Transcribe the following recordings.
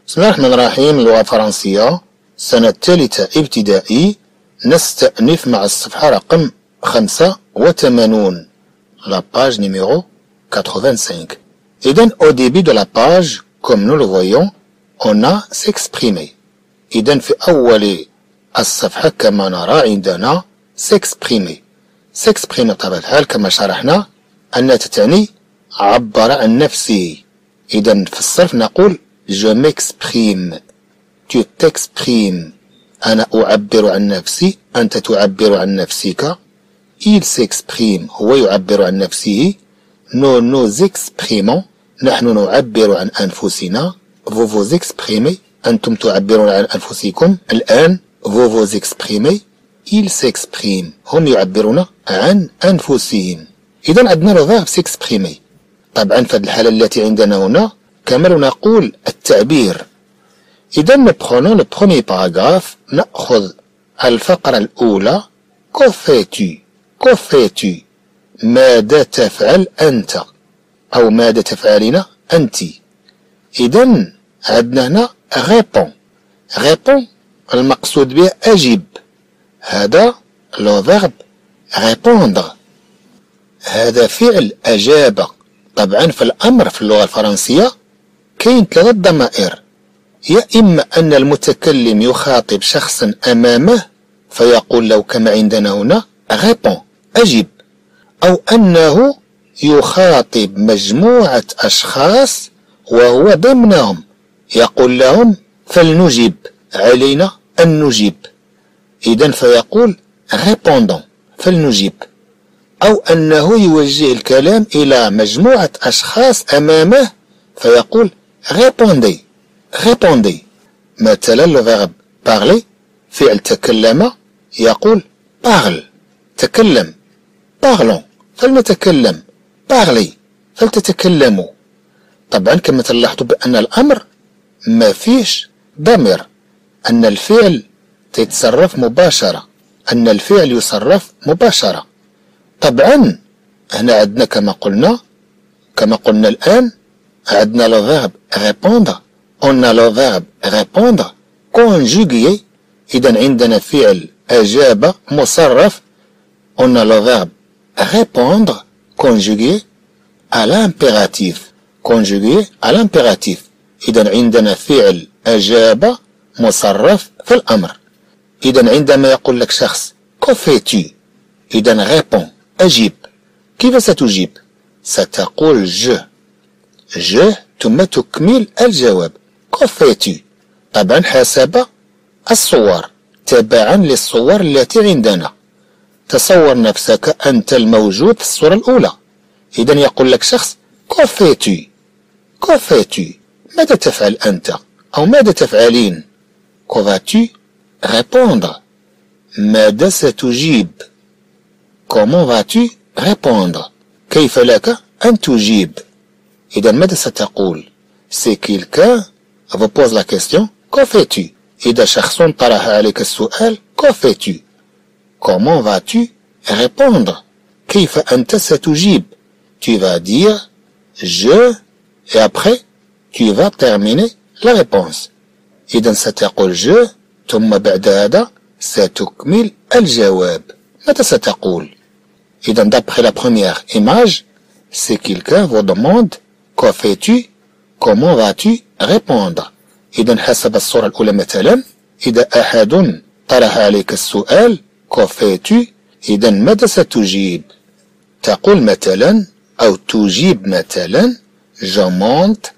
بسم الله الرحمن الرحيم. اللغة الفرنسية سنة الثالثة ابتدائي. نستأنف مع الصفحة رقم 85. La page numéro 85. إذن au début de la page, comme nous le voyons, on a s'exprimer. إذن في أول الصفحة كما نرى عندنا s'exprimer. s'exprimer بطبيعة الحال كما شرحنا أنها تعني عبر عن نفسه. إذن في الصرف نقول je m'exprime, tu t'exprimes. أنا أعبر عن نفسي، أنت تعبر عن نفسك. il s'exprime، هو يعبر عن نفسه. nous nous exprimons، نحن نعبر عن أنفسنا. vous vous exprimez، أنتم تعبرون عن أنفسكم. الآن vous vous exprimez، il s'exprime، هم يعبرون عن أنفسهم. إذن عندنا le verbe s'exprimer. طبعا في الحالة التي عندنا هنا كما نقول التعبير. إذا نبخونو لو بروميي باراغراف، نأخذ الفقرة الأولى كو فيتو، ماذا تفعل أنت، أو ماذا تفعلين أنت. إذا عندنا هنا غيبون المقصود به أجب، هذا لو فيرب ريبوندر، هذا فعل أجاب. طبعا في الأمر في اللغة الفرنسية كاين ثلاثة ضمائر، يا إما أن المتكلم يخاطب شخصا أمامه فيقول له كما عندنا هنا ريبون أجب، أو أنه يخاطب مجموعة أشخاص وهو ضمنهم يقول لهم فلنجب، علينا أن نجيب. إذن فيقول ريبوندون فلنجيب، أو أنه يوجه الكلام إلى مجموعة أشخاص أمامه فيقول répondez. مثلا le verbe parler فعل تكلم يقول parle تكلم، parlons فلنتكلم، parlez فلتتكلموا. طبعا كما تلاحظوا بأن الأمر ما فيش ضمير، أن الفعل يتصرف مباشرة، أن الفعل يصرف مباشرة. طبعا هنا عندنا كما قلنا الآن عندنا le verbe répondre، on a le verbe répondre conjugué. إذا عندنا فعل أجاب مصرف، on a le verbe répondre conjugué à l'impératif. إذا عندنا فعل أجاب مصرف في الأمر. إذا عندما يقول لك شخص que fais-tu، إذا répond أجيب. كيف ستجيب؟ ستقول je ثم تكمل الجواب que fais-tu. طبعا حسب الصور، تبعا للصور التي عندنا. تصور نفسك أنت الموجود في الصورة الأولى. إذا يقول لك شخص que fais-tu، ماذا تفعل أنت أو ماذا تفعلين. que vas-tu répondre، ماذا ستجيب. comment vas-tu répondre، كيف لك أن تجيب. إذا ماذا ستقول؟ c'est quelqu'un vous pose la question que fais-tu. إذا شخص طرح عليك السؤال que fais-tu، comment vas-tu répondre، كيف أنت ستجيب. tu vas dire je et après tu vas terminer la réponse. إذا ستقول je ثم بعد هذا ستكمل الجواب. ماذا ستقول؟ إذا d'après la première image c'est quelqu'un vous demande que fais-tu، comment vas-tu répondre. إذا حسب الصورة الأولى مثلا إذا أحد طرح عليك السؤال que fais-tu، إذا ماذا ستجيب؟ تقول مثلا أو تجيب مثلا je monte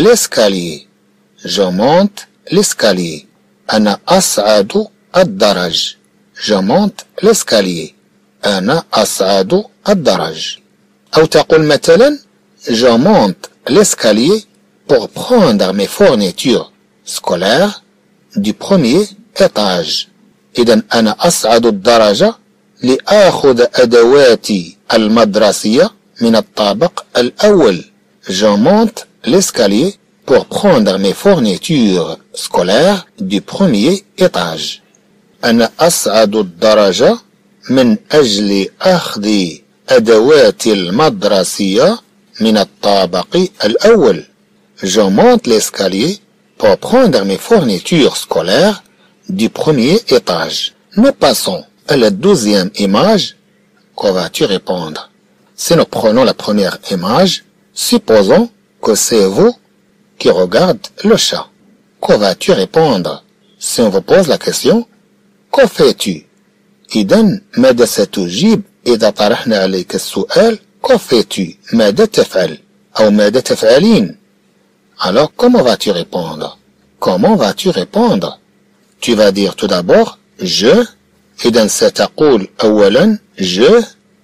l'escalier، أنا أصعد الدرج. je monte l'escalier، أنا أصعد الدرج. أو تقول مثلا je monte l'escalier pour prendre mes fournitures scolaires du premier étage. إذا أنا أصعد الدرجة لآخذ أدواتي المدرسية من الطابق الأول. je monte l'escalier pour prendre mes fournitures scolaires du premier étage. أنا أصعد الدرجة من أجل أخذ أدواتي المدرسية من الطابق الأول. je monte l'escalier pour prendre mes fournitures scolaires du premier étage. Nous passons à la deuxième image. Que vas-tu répondre? Si nous prenons la première image, supposons que c'est vous qui regardez le chat. Que vas-tu répondre? Si on vous pose la question, que fais-tu? إذن ماذا ستجيب إذا طرحنا عليك السؤال que fais-tu? ماذا تفعل؟ أو ماذا تفعلين؟ Alors comment vas-tu répondre? Comment vas-tu répondre? Tu vas dire tout d'abord je. إذن ستقول أولا je.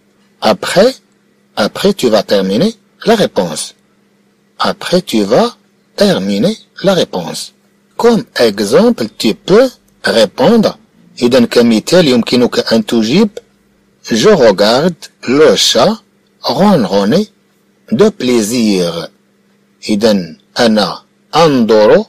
Après tu vas terminer la réponse. Après tu vas terminer la réponse. Comme exemple, tu peux répondre. إذن كمثال يمكنك أن تجيب je regarde le chat ronronner de plaisir. إذن أنا أنظر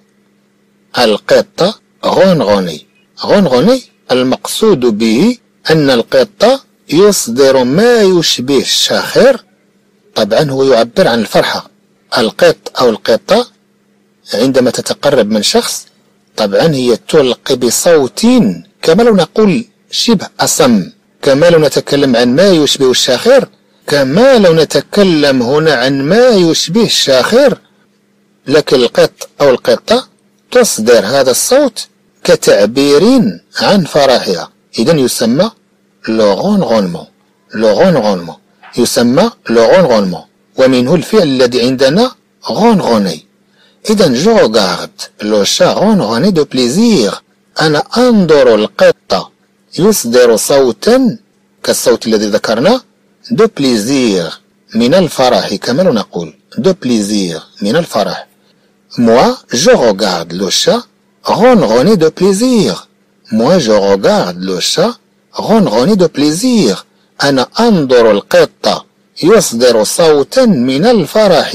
القطة ronronner. ronronner المقصود به أن القطة يصدر ما يشبه الشاخر. طبعا هو يعبر عن الفرحة. القط أو القطة عندما تتقرب من شخص طبعا هي تلقي بصوت كما لو نقول شبه أصم. كما لو نتكلم عن ما يشبه الشاخر، كما لو نتكلم هنا عن ما يشبه الشاخر، لكن القط أو القطة تصدر هذا الصوت كتعبير عن فرحها. إذن يسمى le ronronnement. le ronronnement يسمى le ronronnement، ومنه الفعل الذي عندنا ronronner. إذن je regarde le chat ronronner de plaisir. أنا أنظر القطة يصدر صوتا كالصوت الذي ذكرنا de plaisir من الفرح، كما لو نقول de plaisir من الفرح. moi je regarde le chat ronronner de plaisir. moi je regarde le chat ronronner de plaisir. أنا أنظر القطة يصدر صوتا من الفرح.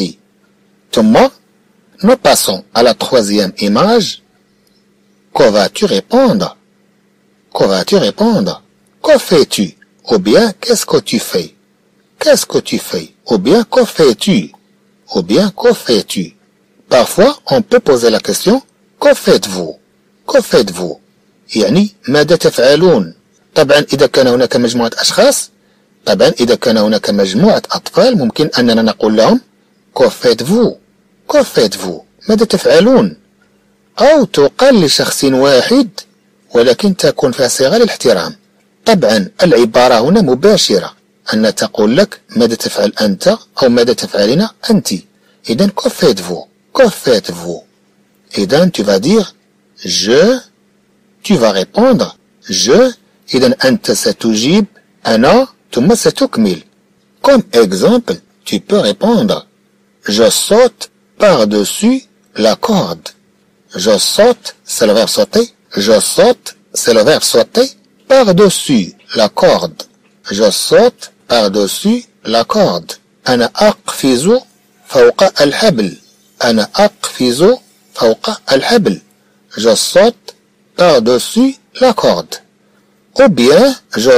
ثم nous passons à la troisième image. Que vas-tu répondre? Que vas-tu répondre? Que fais-tu? Ou bien qu'est-ce que tu fais? Qu'est-ce que tu fais? Ou bien que fais-tu? Ou bien que fais-tu? Parfois on peut poser la question que faites-vous? Que faites-vous؟ يعني ماذا تفعلون؟ طبعا إذا كان هناك مجموعة أشخاص، طبعا إذا كان هناك مجموعة أطفال ممكن أننا نقول لهم que faites-vous؟ que faites-vous؟ ماذا تفعلون؟ أو تقال لشخص واحد ولكن تكون فيها صيغة للاحترام. طبعا العبارة هنا مباشرة، أن تقول لك ماذا تفعل أنت أو ماذا تفعلين أنت. إذن que faites-vous? que faites-vous؟ إذن tu vas dire je. tu vas répondre je. إذن أنت ستجيب أنا ثم ستكمل. comme exemple tu peux répondre je saute par-dessus la corde. je saute c'est le verbe sauter. je saute c'est le verbe sauter par-dessus la corde. je saute par-dessus la corde. أنا أقفز فوق الحبل. أنا أقفز فوق الحبل. je saute par-dessus la corde. ou bien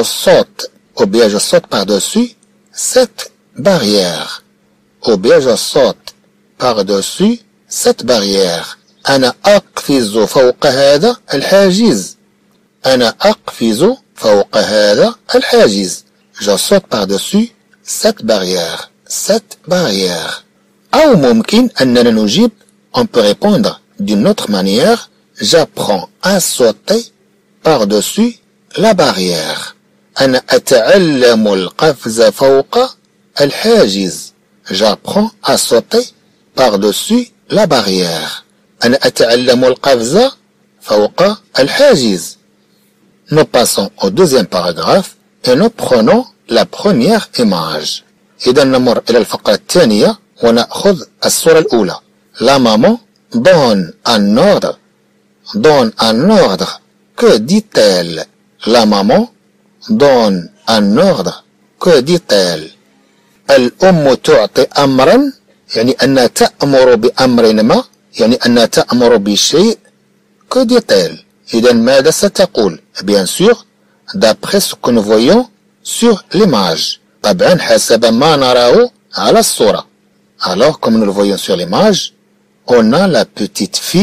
je saute par-dessus cette barrière. ou bien je saute par-dessus cette barrière. أنا أقفز فوق هذا الحاجز. أنا أقفز فوق هذا الحاجز. je saute par-dessus cette barrière. cette barrière. أو ممكن أننا نجيب on peut répondre d'une autre manière j'apprends à sauter par-dessus la barrière. أنا أتعلم القفز فوق الحاجز. j'apprends à sauter par-dessus la barrière. أنا أتعلم القفز فوق الحاجز. nous passons au deuxième paragraphe et nous prenons la première image. إذا نمر إلى الفقرة الثانية ونأخذ الصورة الأولى. la maman donne un ordre. donne un ordre. que dit-elle? la maman donne un ordre. que dit-elle? الأم تعطي أمرا يعني أنها تأمر بأمر ما، يعني أنها تأمر بشيء. que dit-elle? إذا ماذا ستقول؟ bien sûr d'après ce que nous voyons sur l'image. طبعا حسب ما نراه على الصورة. alors comme nous le voyons sur l'image on a la petite fille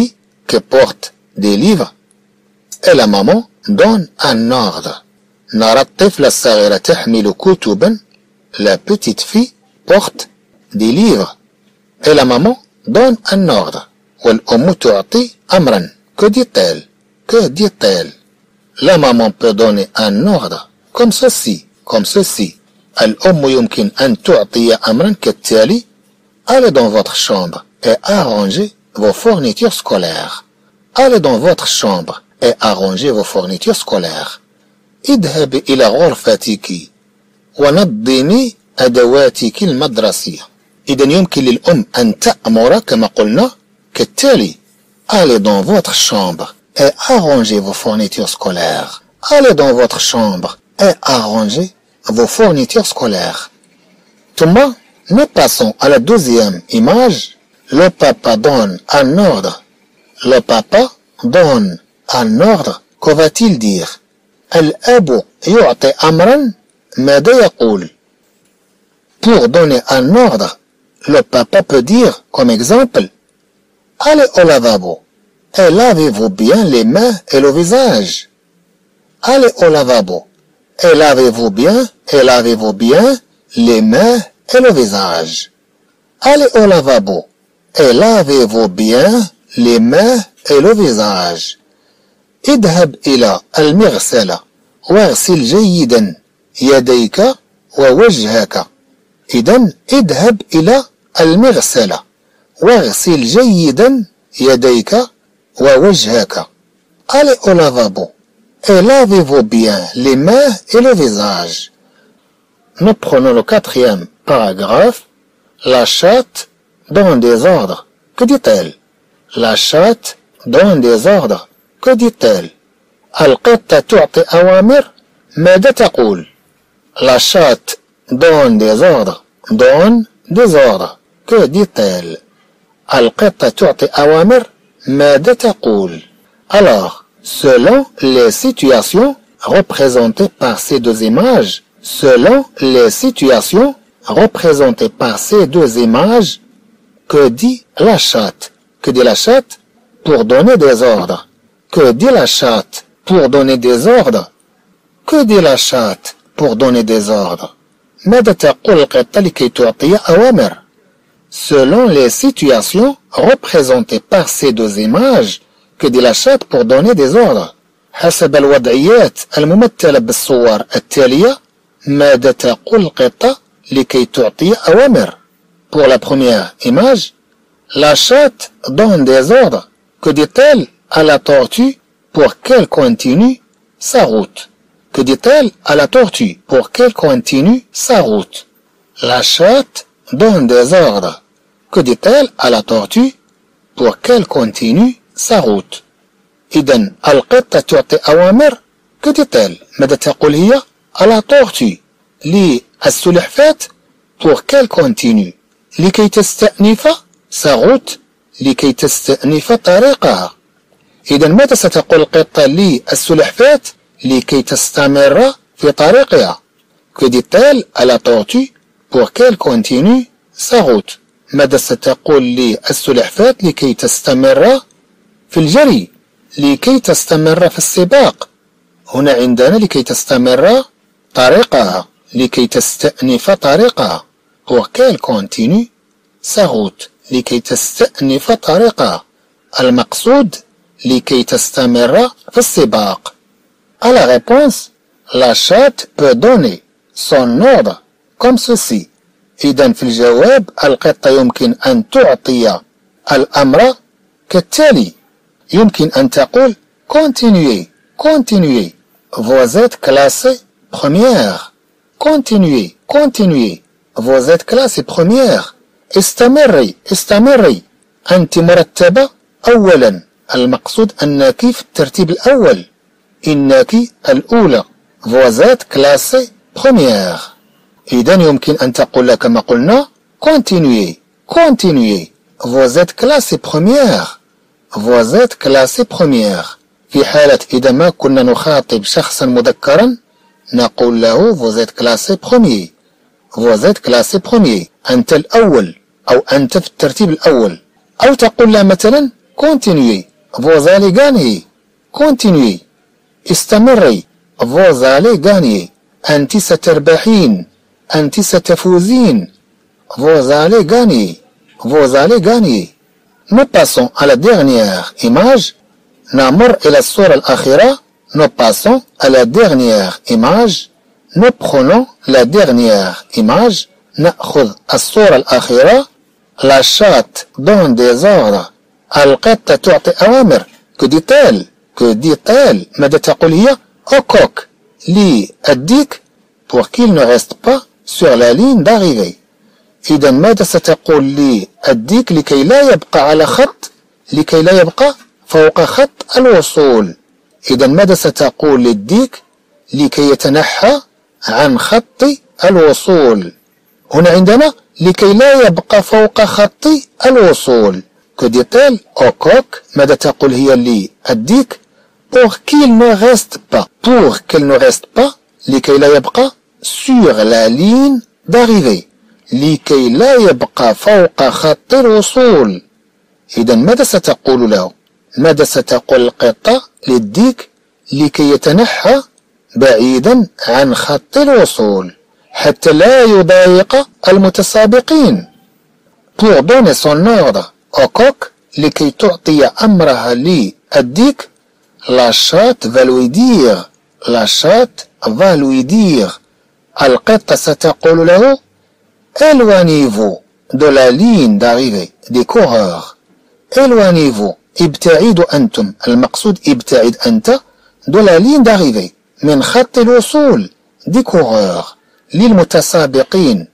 qui porte des livres et la maman donne un ordre. نرى الطفل الصغير تحمل كتبا. La petite fille porte des livres et la maman donne un ordre. والأم تعطي أمرا. Que dit-elle? Que dit-elle? La maman peut donner un ordre comme ceci, comme ceci. الأم يمكن أن تعطي أمرا كالتالي. Allez dans votre chambre et arrangez vos fournitures scolaires. Allez dans votre chambre et arrangez vos fournitures scolaires. اذهب إلى غرفتك ونظمي أدواتك المدرسية. إذا يمكن للأم أن تأمر كما قلنا كالتالي. Allez dans votre chambre et arrangez vos fournitures scolaires. Allez dans votre chambre et arrangez vos fournitures scolaires. ثم nous passons à la deuxième image. Le papa donne un ordre. Le papa donne un ordre. Que va-t-il dire? الأب يعطي أمرا. ماذا يقول? Pour donner un ordre, le papa peut dire, comme exemple, allez au lavabo et lavez-vous bien les mains et le visage. Allez au lavabo et lavez-vous bien les mains et le visage. Allez au lavabo et lavez-vous bien les mains et le visage. اذهب إلى المغسلة واغسل جيدا يديك ووجهك. إذن اذهب إلى المغسلة واغسل جيدا يديك ووجهك. Allez au lavabo et lavez-vous bien les mains et le visage. Nous prenons le quatrième paragraphe. La chatte donne des ordres. Que dit-elle? La chatte donne des ordres. Que dit-elle? القطة تعطي أوامر. ماذا تقول? La chatte donne des ordres. Donne des ordres. Que dit-elle? القطة تعطي أوامر. ماذا تقول? Alors, selon les situations représentées par ces deux images, que dit la chatte? Que dit la chatte? Pour donner des ordres. Que dit la chatte pour donner des ordres? Que dit la chatte pour donner des ordres? ماذا تقول القطة لكي تعطي أوامر? Selon les situations représentées par ces deux images, que dit la chatte pour donner des ordres? حسب الوضعيات الممثلة بالصور التالية، ماذا تقول القطة لكي تعطي أوامر? Pour la première image, la chatte donne des ordres. Que dit-elle à la tortue pour qu'elle continue sa route? Que dit-elle à la tortue pour qu'elle continue sa route? La chatte donne des ordres. Que dit-elle à la tortue pour qu'elle continue sa route? إذن القطة تعطي أوامر. Que dit-elle? ماذا تقول هي à la tortue للسلحفاة pour qu'elle continue لكي تستأنف sa route، لكي تستأنف طريقها. إذا ماذا ستقول القطة للسلحفاة لكي تستمر في طريقها؟ Que dit-elle à la tortue pour qu'elle continue sa route؟ ماذا ستقول للسلحفاة لكي تستمر في الجري، لكي تستمر في السباق؟ هنا عندنا لكي تستمر طريقها، لكي تستأنف طريقها. pour qu'elle continue sa route، لكي تستأنف طريقها. المقصود لكي تستمر في السباق. À la réponse, la chatte peut donner son ordre comme ceci. إذن في الجواب القطة يمكن أن تعطي الأمر كالتالي. يمكن أن تقول continuez, continuez. Vous êtes classé première. Continuez, continuez. Vous êtes classé première. استمري، استمري. أنت مرتبة أولا. المقصود أنك في الترتيب الأول. إنك الأولى. Vous êtes classé première. إذا يمكن أن تقول كما قلنا continuez, continuez. Vous êtes classé première. Vous êtes classé première. في حالة إذا ما كنا نخاطب شخصا مذكرا نقول له vous êtes classé premier. Vous êtes classé premier. أنت الأول أو أنت في الترتيب الأول. أو تقول له مثلا continuez. Vous allez gagner. Continuez. استمري. Vous allez gagner. أنت ستربحين. أنت ستفوزين. Vous allez gagner. Vous allez gagner. Nous passons à la dernière image. نمر إلى الصورة الأخيرة. Nous passons à la dernière image. Nous prenons la dernière image. نأخذ الصورة الأخيرة. La chatte donne des ordres. القطة تعطي أوامر. Que dit-elle? Que dit-elle? ماذا تقول هي؟ Au coq. للديك pour qu'il ne reste pas sur la ligne d'arrivée. إذا ماذا ستقول للديك لكي لا يبقى على خط، لكي لا يبقى فوق خط الوصول. إذا ماذا ستقول للديك لكي يتنحى عن خط الوصول؟ هنا عندنا لكي لا يبقى فوق خط الوصول. Que dit-elle au coq؟ ماذا تقول هي للديك؟ Pour qu'il ne reste pas. Pour qu'il ne reste pas. لكي لا يبقى sur la ligne d'arrivée. لكي لا يبقى فوق خط الوصول. إذا ماذا ستقول له؟ ماذا ستقول القطة للديك لكي يتنحى بعيدا عن خط الوصول حتى لا يضايق المتسابقين. Pour donner son ordre au coq لكي تعطي أمرها للديك. La chatte va lui dire. La chatte va lui dire. القطة ستقول له éloignez-vous de la ligne d'arrivée des coureurs. éloignez-vous. ابتعدوا أنتم. المقصود ابتعد أنت de la ligne d'arrivée من خط الوصول des coureurs للمتسابقين.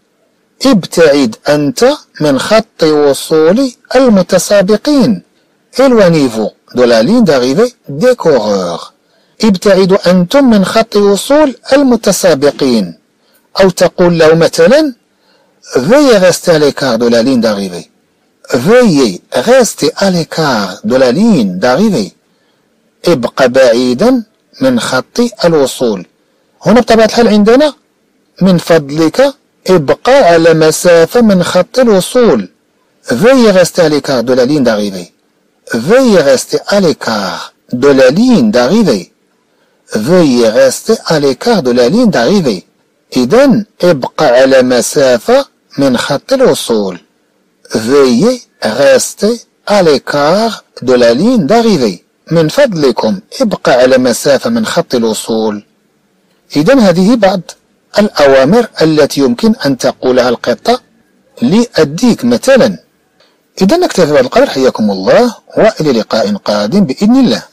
ابتعد أنت من خط وصول المتسابقين. éloignez-vous de la ligne d'arrivée des coureurs. ابتعدوا أنتم من خط وصول المتسابقين. أو تقول له مثلا veuillez rester à l'écart de la ligne d'arrivée. veuillez rester à l'écart de la ligne d'arrivée. ابقى بعيدا من خط الوصول. هنا بطبيعة الحال عندنا من فضلك ابقى على مسافة من خط الوصول. veuillez rester à l'écart de la ligne d'arrivée. veuillez rester à l'écart de la ligne d'arrivée. veuillez rester à l'écart de la ligne d'arrivée. إذن ابقى على مسافة من خط الوصول. veuillez rester à l'écart de la ligne d'arrivée. من فضلكم ابقى على مسافة من خط الوصول. إذن هذه بعض الأوامر التي يمكن أن تقولها القطة للديك مثلا. إذن نكتفي بهذا القدر. حياكم الله وإلى لقاء قادم بإذن الله.